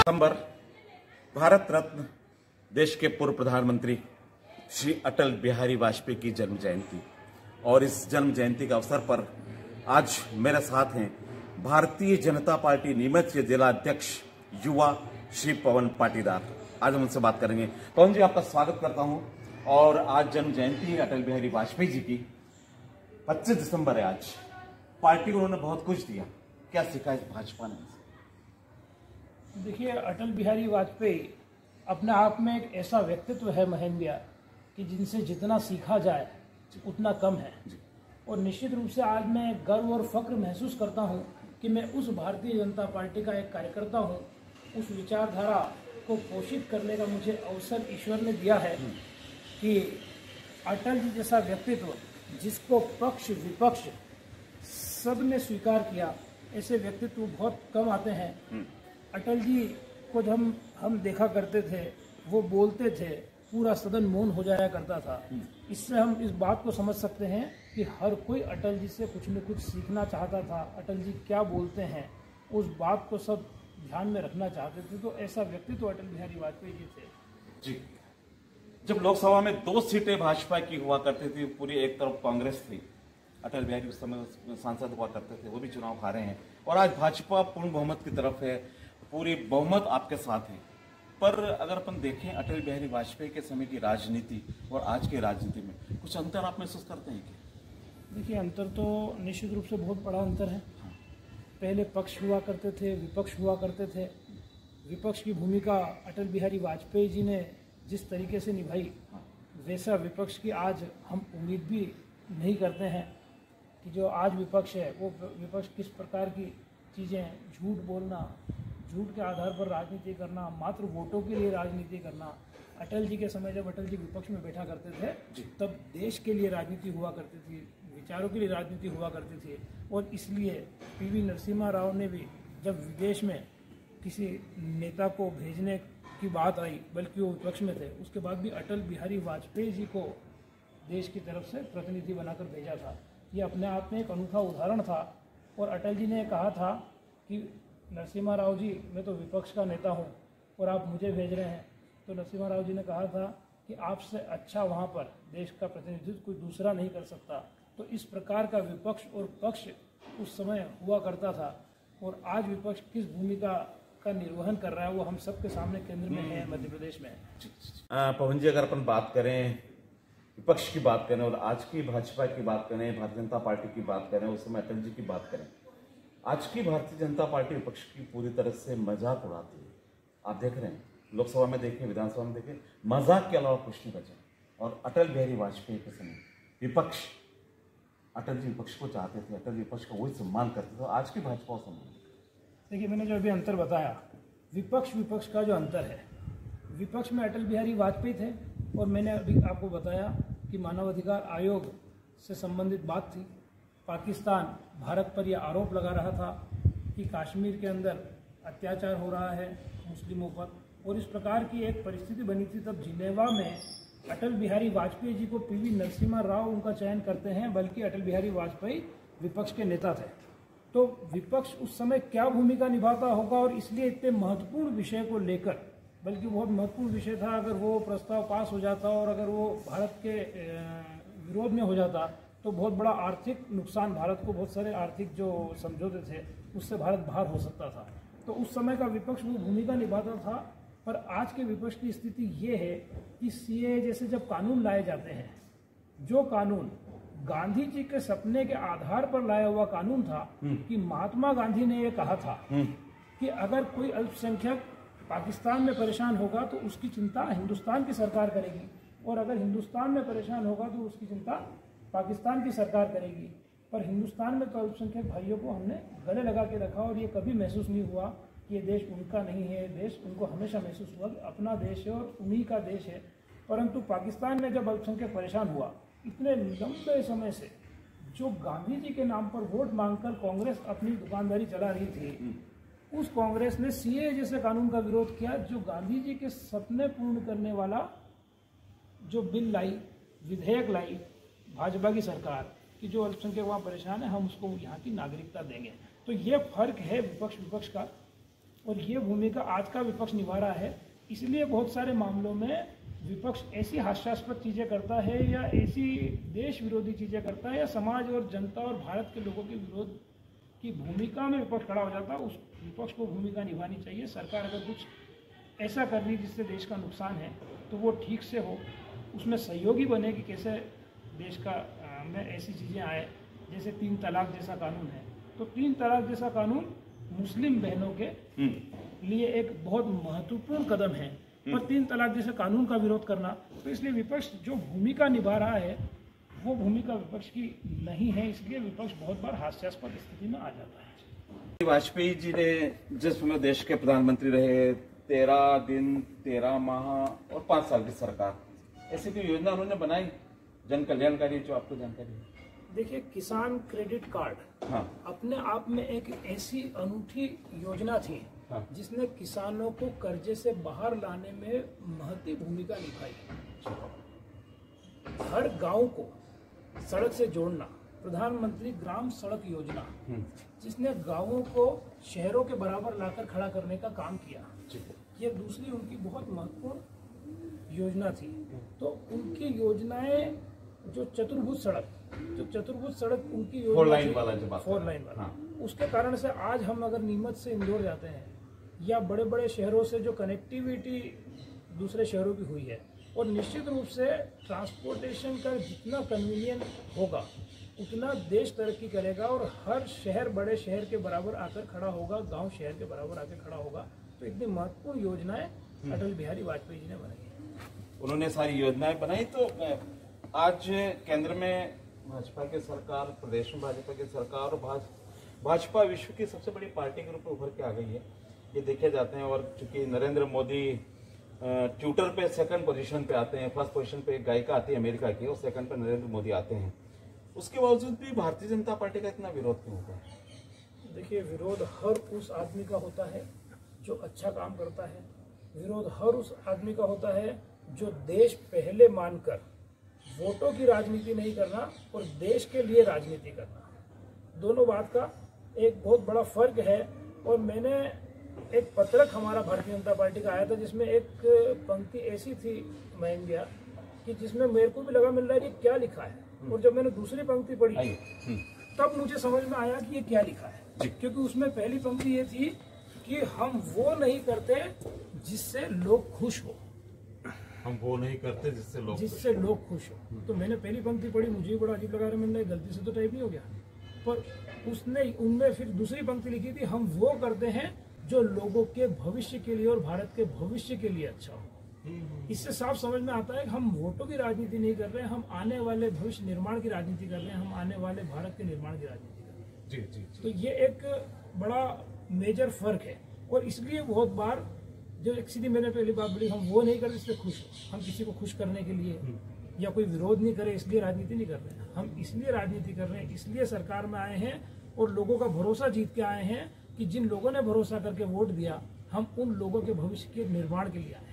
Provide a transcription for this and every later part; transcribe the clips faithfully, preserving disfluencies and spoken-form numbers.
दिसंबर भारत रत्न देश के पूर्व प्रधानमंत्री श्री अटल बिहारी वाजपेयी की जन्म जयंती और इस जन्म जयंती के अवसर पर आज मेरे साथ हैं भारतीय जनता पार्टी नीमच के जिला अध्यक्ष युवा श्री पवन पाटीदार। आज हम उनसे बात करेंगे। पवन जी, आपका स्वागत करता हूं। और आज जन्म जयंती है अटल बिहारी वाजपेयी जी की, पच्चीस दिसंबर है आज। पार्टी को उन्होंने बहुत कुछ दिया, क्या सीखा इस भाजपा ने? देखिए, अटल बिहारी वाजपेयी अपने आप में एक ऐसा व्यक्तित्व है महेंद्र, कि जिनसे जितना सीखा जाए उतना कम है। और निश्चित रूप से आज मैं गर्व और फक्र महसूस करता हूं कि मैं उस भारतीय जनता पार्टी का एक कार्यकर्ता हूं। उस विचारधारा को पोषित करने का मुझे अवसर ईश्वर ने दिया है कि अटल जी जैसा व्यक्तित्व, जिसको पक्ष विपक्ष सब ने स्वीकार किया, ऐसे व्यक्तित्व बहुत कम आते हैं। अटल जी को जब हम हम देखा करते थे, वो बोलते थे, पूरा सदन मौन हो जाया करता था। इससे हम इस बात को समझ सकते हैं कि हर कोई अटल जी से कुछ न कुछ सीखना चाहता था। अटल जी क्या बोलते हैं उस बात को सब ध्यान में रखना चाहते थे। तो ऐसा व्यक्तित्व तो अटल बिहारी वाजपेयी जी थे। जी, जब लोकसभा में दो सीटें भाजपा की हुआ करती थी, पूरी एक तरफ कांग्रेस थी, अटल बिहारी उस समय सांसद हुआ करते थे, वो भी चुनाव हारे हैं। और आज भाजपा पूर्ण बहुमत की तरफ है, पूरी बहुमत आपके साथ है। पर अगर अपन देखें अटल बिहारी वाजपेयी के समय की राजनीति और आज की राजनीति में कुछ अंतर आप महसूस करते हैं क्या? देखिए, अंतर तो निश्चित रूप से बहुत बड़ा अंतर है। पहले पक्ष हुआ करते थे, विपक्ष हुआ करते थे। विपक्ष की भूमिका अटल बिहारी वाजपेयी जी ने जिस तरीके से निभाई, वैसा विपक्ष की आज हम उम्मीद भी नहीं करते हैं। कि जो आज विपक्ष है, वो विपक्ष किस प्रकार की चीज़ें, झूठ बोलना, झूठ के आधार पर राजनीति करना, मात्र वोटों के लिए राजनीति करना। अटल जी के समय जब अटल जी विपक्ष में बैठा करते थे, तब देश के लिए राजनीति हुआ करती थी, विचारों के लिए राजनीति हुआ करती थी। और इसलिए पीवी नरसिम्हा राव ने भी जब विदेश में किसी नेता को भेजने की बात आई, बल्कि वो विपक्ष में थे, उसके बाद भी अटल बिहारी वाजपेयी जी को देश की तरफ से प्रतिनिधि बनाकर भेजा था। ये अपने आप में एक अनूठा उदाहरण था। और अटल जी ने कहा था कि नरसिम्हा राव जी, मैं तो विपक्ष का नेता हूँ और आप मुझे भेज रहे हैं। तो नरसिम्हा राव जी ने कहा था कि आपसे अच्छा वहाँ पर देश का प्रतिनिधित्व कोई दूसरा नहीं कर सकता। तो इस प्रकार का विपक्ष और पक्ष उस समय हुआ करता था। और आज विपक्ष किस भूमिका का निर्वहन कर रहा है, वो हम सबके सामने केंद्र में है, मध्य प्रदेश में। पवन जी, अगर अपन बात करें, विपक्ष की बात करें और आज की भाजपा की बात करें, भारतीय जनता पार्टी की बात करें, उस समय अटल जी की बात करें, आज की भारतीय जनता पार्टी विपक्ष की पूरी तरह से मजाक उड़ाती है। आप देख रहे हैं, लोकसभा में देखें, विधानसभा में देखें, मजाक के अलावा कुछ नहीं बचा। और अटल बिहारी वाजपेयी के समय विपक्ष, अटल जी विपक्ष को चाहते थे, अटल विपक्ष का वही सम्मान करते थे। आज की भाजपा को सम्मान। देखिए, मैंने जो अभी अंतर बताया, विपक्ष विपक्ष का जो अंतर है, विपक्ष में अटल बिहारी वाजपेयी थे। और मैंने अभी आपको बताया कि मानवाधिकार आयोग से संबंधित बात थी। पाकिस्तान भारत पर यह आरोप लगा रहा था कि कश्मीर के अंदर अत्याचार हो रहा है मुस्लिमों पर। और इस प्रकार की एक परिस्थिति बनी थी। तब जिनेवा में अटल बिहारी वाजपेयी जी को पीवी नरसिम्हा राव उनका चयन करते हैं, बल्कि अटल बिहारी वाजपेयी विपक्ष के नेता थे। तो विपक्ष उस समय क्या भूमिका निभाता होगा, और इसलिए इतने महत्वपूर्ण विषय को लेकर, बल्कि बहुत महत्वपूर्ण विषय था, अगर वो प्रस्ताव पास हो जाता और अगर वो भारत के विरोध में हो जाता तो बहुत बड़ा आर्थिक नुकसान, भारत को बहुत सारे आर्थिक जो समझौते थे उससे भारत बाहर हो सकता था। तो उस समय का विपक्ष वो भूमिका निभाता था। पर आज के विपक्ष की स्थिति ये है कि सीए जैसे जब कानून लाए जाते हैं, जो कानून गांधी जी के सपने के आधार पर लाया हुआ कानून था, कि महात्मा गांधी ने ये कहा था कि अगर कोई अल्पसंख्यक पाकिस्तान में परेशान होगा तो उसकी चिंता हिंदुस्तान की सरकार करेगी, और अगर हिंदुस्तान में परेशान होगा तो उसकी चिंता पाकिस्तान की सरकार करेगी। पर हिंदुस्तान में तो अल्पसंख्यक भाइयों को हमने गले लगा के रखा, और ये कभी महसूस नहीं हुआ कि ये देश उनका नहीं है। देश उनको हमेशा महसूस हुआ कि अपना देश है और उन्हीं का देश है। परंतु पाकिस्तान में जब अल्पसंख्यक परेशान हुआ, इतने लंबे समय से जो गांधी जी के नाम पर वोट मांगकर कांग्रेस अपनी दुकानदारी चला रही थी, उस कांग्रेस ने सीए जैसे कानून का विरोध किया, जो गांधी जी के सपने पूर्ण करने वाला जो बिल लाई, विधेयक लाई भाजपा की सरकार, कि जो अल्पसंख्यक वहाँ परेशान है, हम उसको यहाँ की नागरिकता देंगे। तो ये फर्क है विपक्ष विपक्ष का। और ये भूमिका आज का विपक्ष निभा रहा है। इसलिए बहुत सारे मामलों में विपक्ष ऐसी हास्यास्पद चीज़ें करता है या ऐसी देश विरोधी चीज़ें करता है या समाज और जनता और भारत के लोगों के विरोध की भूमिका में विपक्ष खड़ा हो जाता है। उस विपक्ष को भूमिका निभानी चाहिए। सरकार अगर कुछ ऐसा कर रही है जिससे देश का नुकसान है तो वो ठीक से हो, उसमें सहयोगी बने कि कैसे देश का आ, में ऐसी चीज़ें आए। जैसे तीन तलाक जैसा कानून है, तो तीन तलाक जैसा कानून मुस्लिम बहनों के लिए एक बहुत महत्वपूर्ण कदम है, पर तीन तलाक जैसे कानून का विरोध करना, तो इसलिए विपक्ष जो भूमिका निभा रहा है वो भूमिका विपक्ष की नहीं है। इसलिए विपक्ष बहुत बार हास्यास्पद स्थिति में आ जाता है। वाजपेयी जी ने जिस समय देश के प्रधानमंत्री रहे, तेरह दिन तेरह माह और पांच साल की सरकार, ऐसी कोई योजना उन्होंने बनाई जन कल्याणकारी जो आपको जानकारी है? देखिए, किसान क्रेडिट कार्ड हाँ। अपने आप में एक ऐसी अनूठी योजना थी हाँ। जिसने किसानों को कर्जे से बाहर लाने में महत्वपूर्ण भूमिका निभाई। हर गांव को सड़क से जोड़ना, प्रधानमंत्री ग्राम सड़क योजना, जिसने गांवों को शहरों के बराबर लाकर खड़ा करने का काम किया, ये दूसरी उनकी बहुत महत्वपूर्ण योजना थी। तो उनकी योजनाएं, जो चतुर्भुज सड़क, जो चतुर्भुज सड़क उनकी योजना फोर लाइन वाला जो बात फोर लाइन वाला हाँ। उसके कारण से आज हम अगर नीमच से इंदौर जाते हैं या बड़े बड़े शहरों से जो कनेक्टिविटी दूसरे शहरों की हुई है, और निश्चित रूप से ट्रांसपोर्टेशन का जितना कन्वीनियंट होगा उतना देश तरक्की करेगा और हर शहर बड़े शहर के बराबर आकर खड़ा होगा, गांव शहर के बराबर आकर खड़ा होगा। तो इतनी महत्वपूर्ण योजनाएं अटल बिहारी वाजपेयी जी ने बनाई। उन्होंने सारी योजनाएं बनाई। तो आज केंद्र में भाजपा की सरकार, प्रदेश में भाजपा की सरकार, और भाजपा विश्व की सबसे बड़ी पार्टी के रूप में उभर के आ गई है, ये देखे जाते हैं। और चूंकि नरेंद्र मोदी ट्विटर पे सेकंड पोजीशन पे आते हैं, फर्स्ट पोजीशन पे एक गायिका आती है अमेरिका की और सेकंड पे नरेंद्र मोदी आते हैं, उसके बावजूद भी भारतीय जनता पार्टी का इतना विरोध क्यों होता है? देखिए, विरोध हर उस आदमी का होता है जो अच्छा काम करता है। विरोध हर उस आदमी का होता है जो देश पहले मानकर वोटों की राजनीति नहीं करना और देश के लिए राजनीति करना, दोनों बात का एक बहुत बड़ा फर्क है। और मैंने एक पत्रक हमारा भारतीय जनता पार्टी का आया था जिसमें एक पंक्ति ऐसी थी महेंद्र कि जिसमें मेरे को भी लगा मिल रहा है कि क्या लिखा है, और जब मैंने दूसरी पंक्ति पढ़ी तब मुझे समझ में आया कि ये क्या लिखा है। क्योंकि उसमें पहली पंक्ति ये थी कि हम वो नहीं करते जिससे लोग खुश हो, हम वो नहीं करते जिससे लोग जिससे लोग खुश हो। तो मैंने पहली पंक्ति पढ़ी, मुझे भी बड़ा अजीब लगा, मैंने गलती से तो टाइप नहीं हो गया, पर उसने उनमें फिर दूसरी पंक्ति लिखी थी, हम वो करते हैं जो लोगों के भविष्य के लिए और भारत के भविष्य के लिए अच्छा हो। इससे साफ समझ में आता है कि हम वोटों की राजनीति नहीं कर रहे हैं, हम आने वाले भविष्य निर्माण की राजनीति कर रहे हैं, हम आने वाले भारत के निर्माण की राजनीति कर रहे हैं। जी जी, जी। तो ये एक बड़ा मेजर फर्क है। और इसलिए बहुत बार जो एक सीधी मैंने पहली बात बोली, हम वो नहीं करते इसलिए खुश हो, हम किसी को खुश करने के लिए या कोई विरोध नहीं करे इसलिए राजनीति नहीं कर रहे हैं, हम इसलिए राजनीति कर रहे हैं, इसलिए सरकार में आए हैं और लोगों का भरोसा जीत के आए हैं कि जिन लोगों ने भरोसा करके वोट दिया, हम उन लोगों के भविष्य के निर्माण के लिए आए हैं।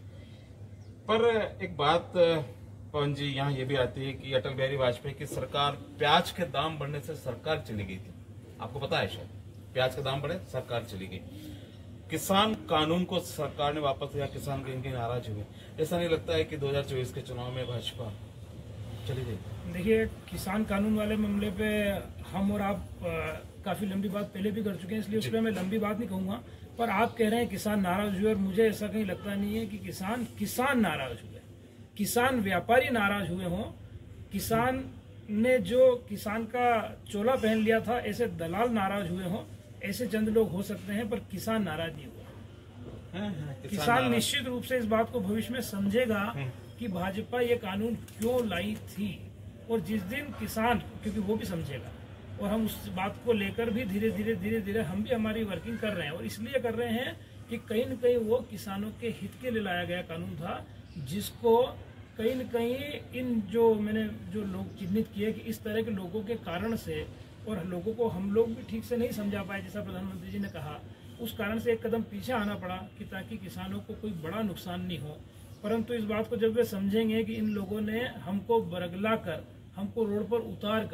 पर एक बात पवन जी यहाँ ये भी आती है कि अटल बिहारी वाजपेयी की सरकार, प्याज के दाम बढ़ने से सरकार चली गई थी, आपको पता है शायद, प्याज के दाम बढ़े सरकार चली गई। किसान कानून को सरकार ने वापस लिया, किसान कहीं कहीं नाराज हुए। ऐसा नहीं लगता है कि दो हज़ार चौबीस के चुनाव में भाजपा चली गई? देखिए, किसान कानून वाले मामले पे हम और आप काफी लंबी बात पहले भी कर चुके हैं, इसलिए उस पर मैं लंबी बात नहीं कहूंगा। पर आप कह रहे हैं किसान नाराज हुए, और मुझे ऐसा कहीं लगता नहीं है कि किसान किसान नाराज हुए, किसान व्यापारी नाराज हुए हों। किसान ने जो किसान का चोला पहन लिया था, ऐसे दलाल नाराज हुए हों, ऐसे चंद लोग हो सकते हैं, पर किसान नाराज नहीं हुआ। हाँ, हाँ, किसान, किसान निश्चित रूप से इस बात को भविष्य में समझेगा कि भाजपा ये कानून क्यों लाई थी, और जिस दिन किसान, क्योंकि वो भी समझेगा, और हम उस बात को लेकर भी धीरे धीरे धीरे धीरे हम भी हमारी वर्किंग कर रहे हैं। और इसलिए कर रहे हैं कि कहीं न कहीं वो किसानों के हित के लिए लाया गया कानून था, जिसको कहीं न कहीं इन जो मैंने जो लोग चिन्हित किए कि इस तरह के लोगों के कारण से, और लोगों को हम लोग भी ठीक से नहीं समझा पाए, जैसा प्रधानमंत्री जी ने कहा, उस कारण से एक कदम पीछे आना पड़ा कि ताकि किसानों को कोई बड़ा नुकसान नहीं हो। परंतु इस बात को जब वे समझेंगे कि इन लोगों ने हमको बरगला कर, हमको रोड पर उतार कर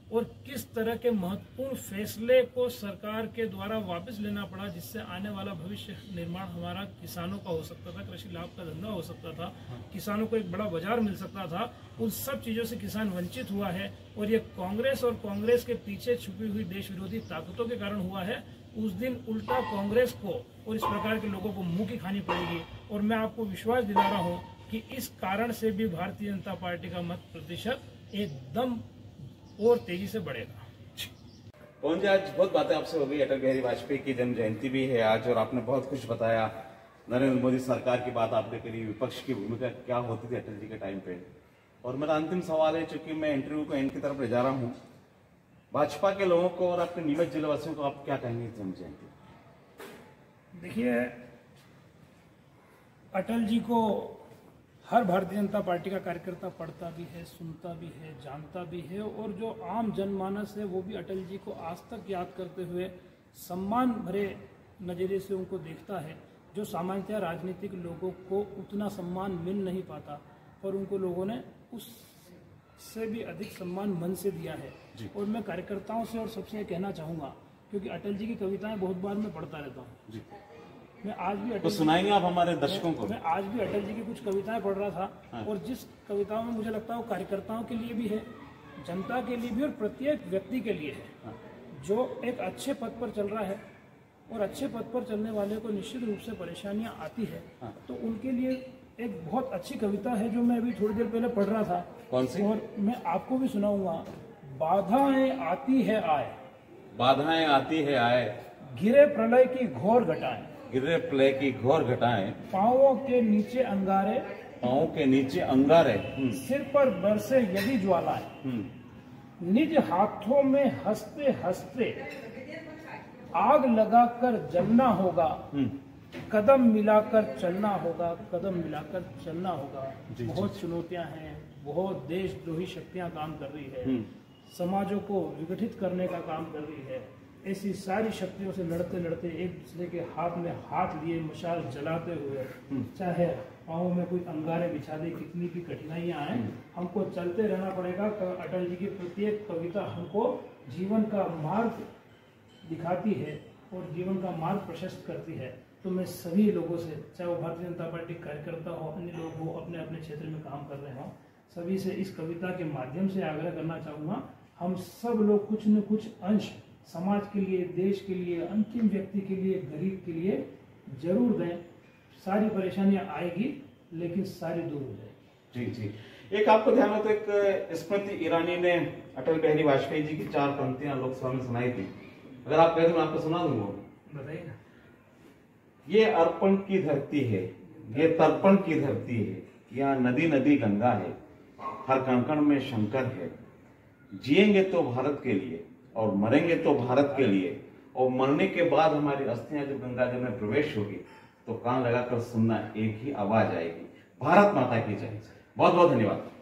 और किस तरह के महत्वपूर्ण फैसले को सरकार के द्वारा वापस लेना पड़ा, जिससे आने वाला भविष्य निर्माण हमारा किसानों का हो सकता था, कृषि लाभ का धंधा हो सकता था, किसानों को एक बड़ा बाजार मिल सकता था। उन सब चीज़ों से किसान वंचित हुआ है और ये कांग्रेस और कांग्रेस के पीछे छुपी हुई देश विरोधी ताकतों के कारण हुआ है। उस दिन उल्टा कांग्रेस को और इस प्रकार के लोगों को मुंह की खानी पड़ेगी। और मैं आपको विश्वास दिला रहा हूँ कि इस कारण से भी भारतीय जनता पार्टी का मत प्रतिशत एकदम और तेजी से बढ़ेगा। पवन जी, आज बहुत बातें आपसे हो गई। अटल बिहारी वाजपेयी की जन्म जयंती भी है आज, और आपने बहुत कुछ बताया। नरेंद्र मोदी सरकार की बात आपने करी, विपक्ष की भूमिका क्या होती थी अटल जी के टाइम पे। और मेरा अंतिम सवाल है, चूंकि मैं इंटरव्यू को एंड की तरफ ले जा रहा हूँ, भाजपा के लोगों को और अपने नीमच जिलेवासियों को आप क्या कहेंगे जन्म जयंती? देखिए, अटल जी को हर भारतीय जनता पार्टी का कार्यकर्ता पढ़ता भी है, सुनता भी है, जानता भी है, और जो आम जनमानस है वो भी अटल जी को आज तक याद करते हुए सम्मान भरे नज़रिए से उनको देखता है। जो सामान्यतः राजनीतिक लोगों को उतना सम्मान मिल नहीं पाता, पर उनको लोगों ने उससे भी अधिक सम्मान मन से दिया है। और मैं कार्यकर्ताओं से और सबसे कहना चाहूँगा, क्योंकि अटल जी की कविताएं बहुत बार मैं पढ़ता रहता हूँ, मैं आज भी तो सुनाएंगे आप हमारे दर्शकों को? मैं आज भी अटल जी की कुछ कविताएं पढ़ रहा था। हाँ। और जिस कविताओं में मुझे लगता है वो कार्यकर्ताओं के लिए भी है, जनता के लिए भी, और प्रत्येक व्यक्ति के लिए है। हाँ। जो एक अच्छे पद पर चल रहा है, और अच्छे पद पर चलने वाले को निश्चित रूप से परेशानियां आती है। हाँ। तो उनके लिए एक बहुत अच्छी कविता है जो मैं अभी थोड़ी देर पहले पढ़ रहा था। कौन सी? और मैं आपको भी सुनाऊंगा। बाधाएं आती है आए, बाधाएं आती है आए, गिरे प्रलय की घोर घटाएं, गिरे प्रलय की घोर घटाएं, पांवों के नीचे अंगारे, पांवों के नीचे अंगारे, सिर पर बरसे यदि ज्वालाएं, निज हाथों में हंसते हंसते आग लगाकर जलना होगा, कदम मिलाकर चलना होगा, कदम मिलाकर चलना होगा। बहुत चुनौतियां हैं, बहुत देशद्रोही शक्तियां काम कर रही है, समाजों को विघटित करने का काम कर रही है। ऐसी सारी शक्तियों से लड़ते लड़ते एक दूसरे के हाथ में हाथ लिए मशाल जलाते हुए, चाहे पाँव में कोई अंगारे बिछा दे, कितनी भी कठिनाइयां आए, हमको चलते रहना पड़ेगा। अटल जी की प्रत्येक कविता हमको जीवन का मार्ग दिखाती है और जीवन का मार्ग प्रशस्त करती है। तो मैं सभी लोगों से, चाहे वो भारतीय जनता पार्टी कार्यकर्ता हो, अन्य लोग हो, अपने अपने क्षेत्र में काम कर रहे हों, सभी से इस कविता के माध्यम से आग्रह करना चाहूँगा, हम सब लोग कुछ न कुछ अंश समाज के लिए, देश के लिए, अंतिम व्यक्ति के लिए, गरीब के लिए जरूर दें। सारी परेशानियां आएगी लेकिन सारी दूर हो जाएगी। जी जी। एक आपको ध्यान हो तो एक स्मृति ईरानी ने अटल बिहारी वाजपेयी जी की चार पंक्तियां लोकसभा में सुनाई थी। अगर आप कहते मैं आपको सुना दूंगा। बताइए ना। ये अर्पण की धरती है, ये तर्पण की धरती है, यहाँ नदी नदी गंगा है, हर कण कण में शंकर है। जिएंगे तो भारत के लिए और मरेंगे तो भारत के लिए, और मरने के बाद हमारी अस्थियां जब गंगा जल में प्रवेश होगी तो कान लगाकर सुनना, एक ही आवाज आएगी, भारत माता की जय। बहुत बहुत धन्यवाद।